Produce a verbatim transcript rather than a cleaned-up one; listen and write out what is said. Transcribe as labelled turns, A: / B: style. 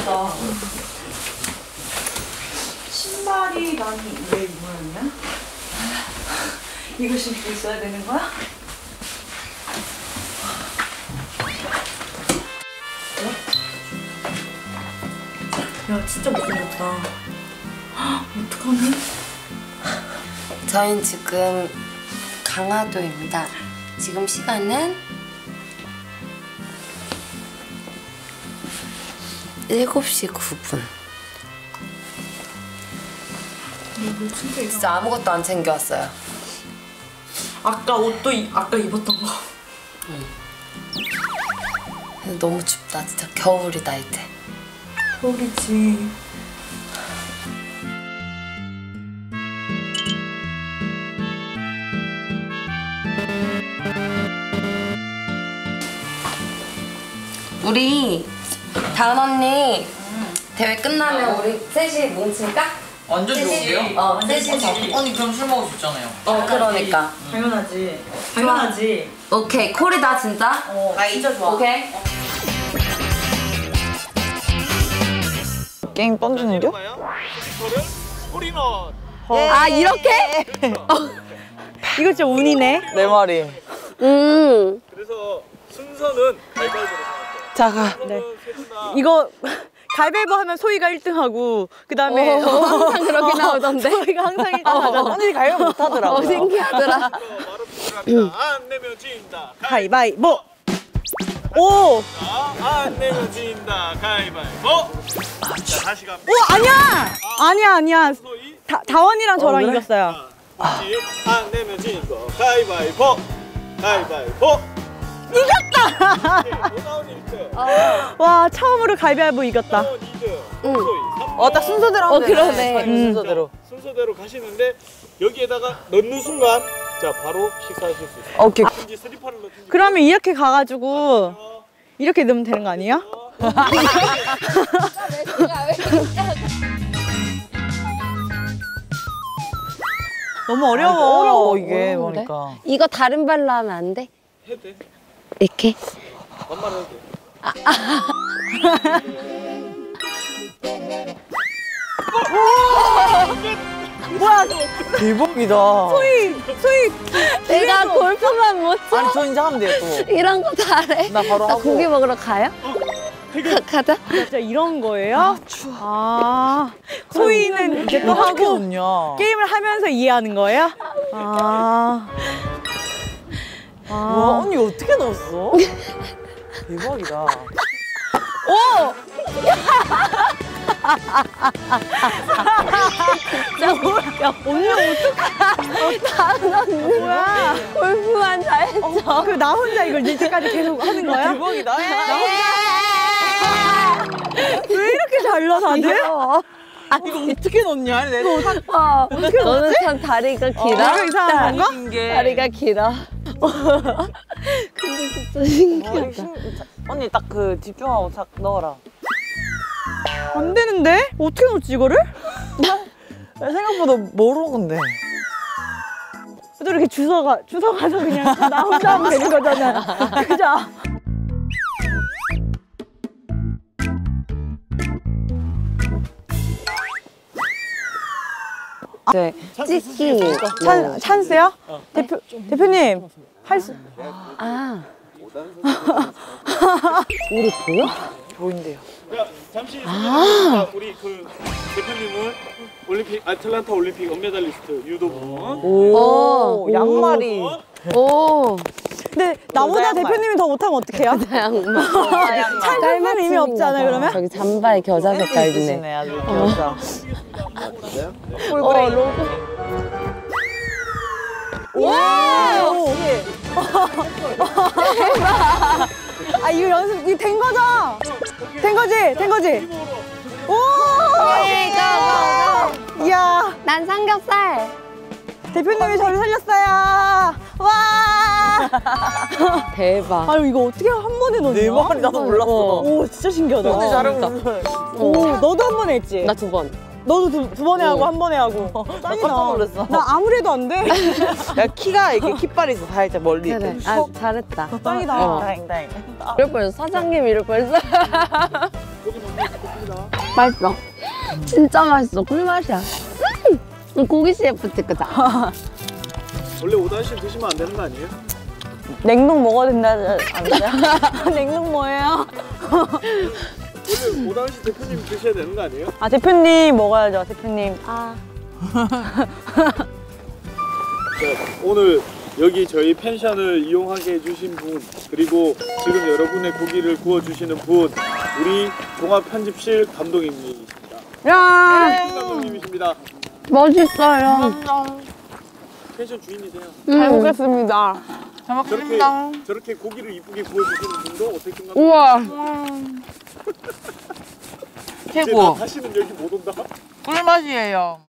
A: 예쁘다. 신발이 난 왜 이 모양이야? 이거 신고 있어야 되는 거야? 야, 진짜 못생겼다. 어떡하니?
B: 저희는 지금 강화도입니다. 지금 시간은 일곱 시 구 분.
A: 진짜,
B: 진짜 아무것도 안 챙겨왔어요.
A: 아까 옷도 이, 아까 입었던 거.
B: 응. 너무 춥다. 진짜 겨울이다 이제.
A: 겨울이지.
B: 우리 다은 언니 음. 대회 끝나면 우리 셋이 뭉칠까?
C: 완전 좋은데요?
B: 어, 셋이.
C: 언니 그럼 술 먹을 수 있잖아요.
B: 어, 그러니까.
A: 당연하지. 당연하지.
B: 오케이, 콜이다 진짜?
A: 어, 진짜 좋아.
B: 오케이.
D: 게임 던지는겨?
E: 아, 이렇게? 이거 진짜 운이네.
D: 내 말이.
E: 음.
F: 그래서 순서는 가위바위보로 정할게요.
D: 자, 가.
E: 네. 이거 가위바위보 하면 소희가 일 등 하고 그 다음에
B: 오, 항상 그렇게 나오던데.
E: 소희가 항상 일 등 하잖아.
D: 언니 가위바위보 못하더라고.
B: 어, 신기하더라.
F: 말은 안 내면 진다.
E: 가위바위보. 오!
F: 안 내면 진다. 가위바위보. 자, 다시 갑니다.
E: 오, 아니야! 아니야, 아니야.
F: 소희.
E: 다, 다원이랑 저랑
D: 어, 그래?
E: 이겼어요.
F: 안 내면 진다. 가위바위보. 가위바위보.
E: 이겼다!
F: 오다운 일 등.
E: 와, 처음으로 가위바위보 이겼다.
F: 오다운 이 등. 소희 삼 등.
D: 어, 딱 순서대로
B: 어,
D: 하면 되네.
B: 그러네.
D: 음. 순서대로.
F: 순서대로 가시는데 여기에다가 넣는 순간 자 바로 식사하실 수 있어요.
D: 오케이.
F: 이제 스리퍼를 넣든지.
E: 그러면 이렇게 가가지고 이렇게 넣으면 되는 거 아니에요? 너무 어려워.
D: 어려워, 이게.
B: 어려운데?
D: 보니까.
B: 이거 다른 발로 하면 안 돼?
F: 해도 돼.
B: 이렇게?
F: 반말 해도 돼.
E: 뭐야,
D: 대박이다.
E: 소희, 소희.
B: 내가 골프만 못 쳐?
D: 아니, 저 이제 하면 돼요, 또.
B: 이런 거 잘해.
D: 나 바로
B: 나
D: 하고.
B: 고기 먹으러 가요? 가, 가자.
E: 진짜 이런 거예요? 아, 추워. 아, 소희는 이제 또
D: 어떻게
E: 하고
D: 웃냐.
E: 게임을 하면서 이해하는 거예요? 아. 아.
D: 와, 언니 어떻게 넣었어? 대박이다.
E: 오!
B: 야, 야, 언니 어떡해. 다은 언니.
E: 뭐야?
B: 골프만 잘했죠.
E: 그 나 혼자 이걸 이제까지 계속 하는 거야?
D: 대박이다.
E: 나 혼자. 왜 이렇게 잘 넣어, 다들?
B: 어.
D: 이거 어떻게 넣냐? 내가
B: 어, 너는 참 다리가 길어.
E: 내가 이상한 건가?
D: 긴 게.
B: 다리가 길어. 근데 진짜 신기하다.
D: 언니 딱 그 집중하고 딱 넣어라.
E: 안 되는데? 어떻게 넣지, 이거를?
D: 생각보다 모르건데.
E: 또 이렇게 주워가, 주워가서 그냥 나 혼자 하면 되는 거잖아. 그죠?
D: 네.
B: 찍기.
E: 찬, 찬스요? 대표, 대표님, 할 수.
B: 아. 우리 보여?
D: 보인대요.
F: 자, 잠시 아 우리 그 대표님은 올림픽 아틀란타 올림픽 은메달리스트 유도부.
D: 오,
B: 오.
D: 양말이.
B: 오.
E: 근데 나보다
D: 양말.
E: 대표님이 더 못하면 어떡해요?
B: 양말.
E: 찬스는 의미 없잖아요, 그러면?
B: 저기 잠바에 겨자 색깔 있네.
D: 있으시네, 아주 귀엽다.
E: 어, 로고. 와! 대박! 아, 이거 연습, 이거 된 거죠? 된 거지? 된 거지? 오!
B: 이거,
E: 이야,
B: 난 삼겹살.
E: 대표님이 저를 살렸어요. 와!
B: 대박.
E: 아유, 이거 어떻게 한 번에 넣냐?
D: 네 마리 나도 몰랐어.
E: 오, 진짜 신기하다.
D: 언니 잘하고
E: 오, 너도 한 번 했지?
B: 나 두 번.
E: 너도 두, 두 번에 하고 한 번에 하고. 짱이다.
D: 깜짝 놀랐어.
E: 나 아무래도 안 돼.
D: 야, 키가 이렇게 깃발이 있어, 살짝 멀리.
B: 그래. 아, 잘했다.
E: 짱이다.
B: 어.
D: 다행, 다행.
B: 이럴 뻔했어. 사장님 이럴 뻔했어.
F: 여기 너무 좋습니다.
B: 맛있어. 진짜 맛있어. 꿀맛이야. 음! 고기 씨에프 찍자.
F: 원래 오다시 드시면 안 되는 거 아니에요?
E: 냉동 먹어야 된다 안 돼요? 냉동 뭐예요?
F: 원래 오다시 대표님 드셔야 되는 거 아니에요?
E: 아 대표님 먹어야죠 대표님. 아.
F: 자, 오늘 여기 저희 펜션을 이용하게 해주신 분, 그리고 지금 여러분의 고기를 구워주시는 분, 우리 종합편집실 감독님이십니다.
E: 야.
F: 김 감독님이십니다.
B: 맛있어요.
F: 펜션 주인이세요.
E: 잘 먹겠습니다.
C: 잘
F: 저렇게,
C: 먹습니다.
F: 저렇게 고기를 이쁘게 구워주시는 분도 어떻게 생각하세요?
B: 우와.
F: 이제 나
C: 최고.
F: 다시는 여기 못 온다.
C: 꿀맛이에요.